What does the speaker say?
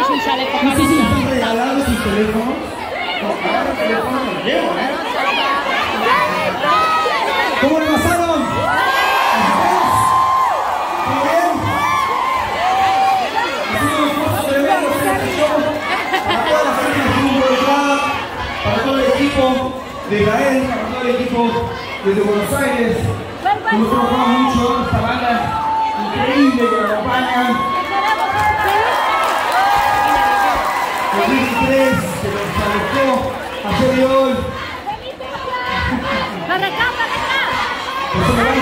No sé si están regalando sus teléfonos. No, agarra el teléfono, me lo llevo, ¿eh? ¿Cómo le pasaron? ¿Todo bien? Ha sido un esfuerzo tremendo hacer este show. Para toda la gente que estuvo involucrada, para todo el equipo de Israel, para todo el equipo desde Buenos Aires. Nosotros trabajamos mucho con esta banda increíble que nos acompaña. 2003, que nos alejó ayer y hoy. ¡Para acá, para acá! Por eso me